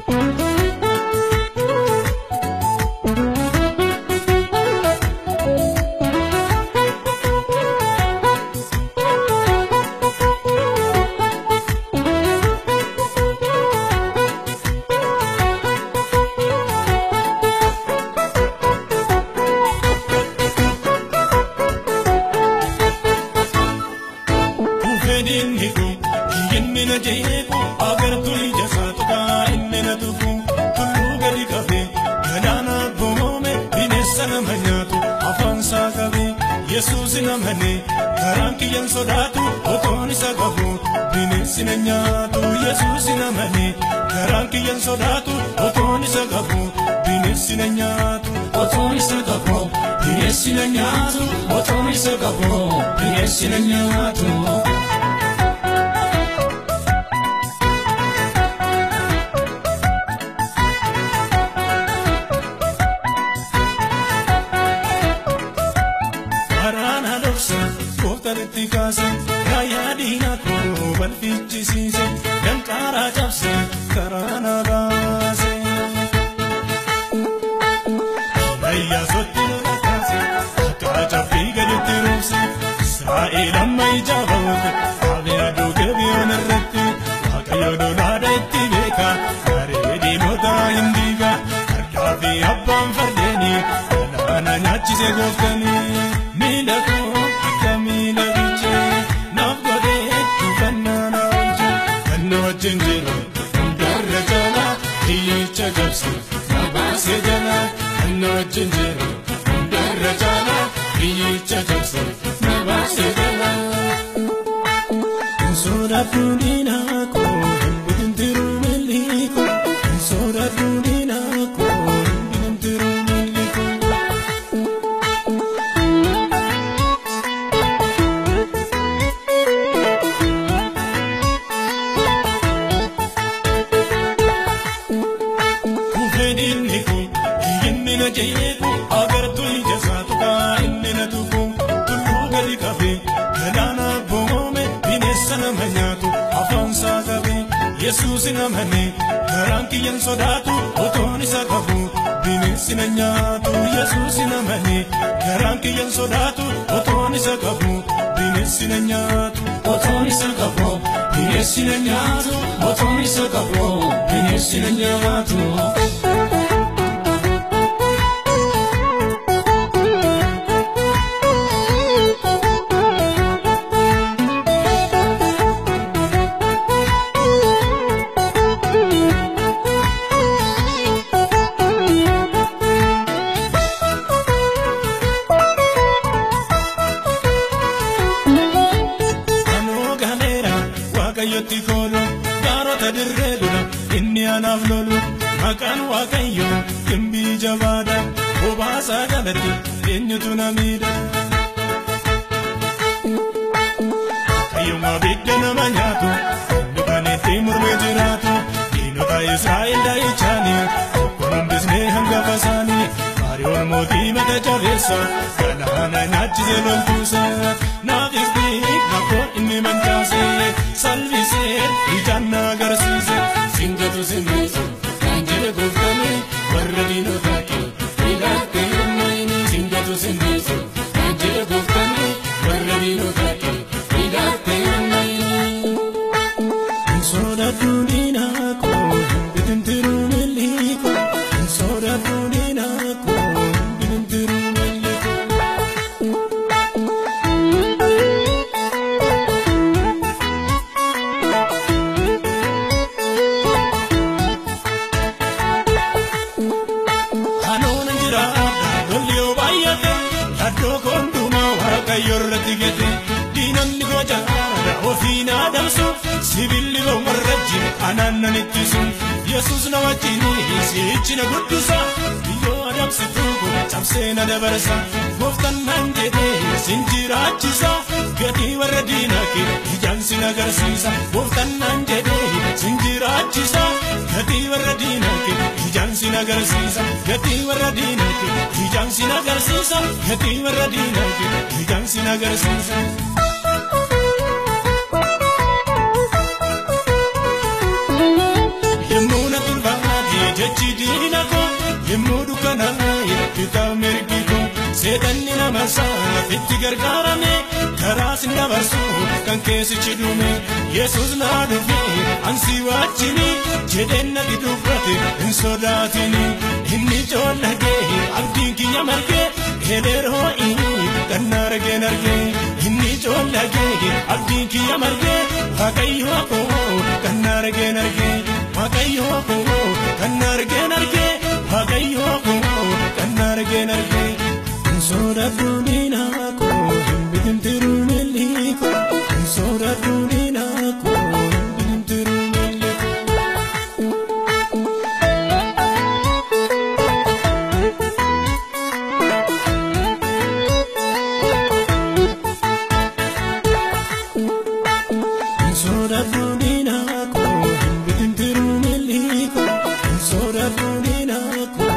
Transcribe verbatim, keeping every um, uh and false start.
Jesus namane karanki yan sodatu otoni sagabu binesi nanyatu Jesus namane karanki yan sodatu otoni sagabu binesi nanyatu otoni sagabu binesi nanyatu otoni sagabu binesi nanyatu Raya dina ko balfichi sise dankara japse karana base Raya sotino nakase kaja figa ditirose Israel mai jabawt ave adu gebion rette akayo do nada tibeka kare di mota indiga kardavi abban fardeni nana nyachi se goftani milako kamila Jinjiro, Darajana, Hicha Japsi, Nabasejana, Anno Jinjiro, Darajana, Hicha Japsi, Nabasejana. Sora Pudina ko, Bintiru Meliko, Sora Pudina ko, Bintiru Meliko. Jayeko agar tui jasatu ka inna tuku tulu gali kabe dana bome binesana manyatu afansa kabe Jesus namane karanki yan sodatu otoni sagabu binesina nyatu Jesus namane karanki yan sodatu otoni sagabu binesina nyatu otoni sagabu binesina nyatu otoni sagabu binesina nyatu Yoti kolo, karo tadirredula, inni anavlolu, makan wakayo, kimbi javada, obasa galati, inni tunamida. Kayuma bigana manyatu, dukane timur mejiratu, dinuta Israel da ichani, konum bisne hanga pasani, marion moti mata chavesa, kalana nachi zelol tusa, navisdi nako inni manchase. Salvise, ijanna garsise, singatu sinise, kanjile goftani, varradino taki, ilate yunnaini, singatu sinise, kanjile goftani, varradino taki, ilate yunnaini. Soda dunina ko, bitintiru meliko, soda dunina ko, bitintiru meliko. Yorrati gete dinanni gojara ofina damsu sibilli go marraji ananna nittisu Jesus na wajini sichina guddusa yo adamsi tugu chamsena dabarsa goftan nangete sinjirachisa gati warradina ki hijansina garsisa goftan nangete sinjirachisa gati warradina ki hijansina garsisa gati warradina ki hijansina garsisa gati warradina ki hijansina garsisa Yamuna tulvana Sheetanni nama sana itti gargaarame karaa sin dabarsu kan keessichi dhume Yesuus naa dhufe ansi wajjini jedheen natti dubbate hin sodaatini inni joollagee abdiin kiyya margee heleeroo inni kan argeen argee inni joollagee abdiin kiyya margee waaqayyoo koo kan argeen argee waaqayyoo koo kan argeen argee waaqayyoo koo kan argeen argee Soda dunina ko himbitin tirumeli ko Soda dunina ko himbitin tirumeli Soda dunina ko himbitin tirumeli ko Soda dunina ko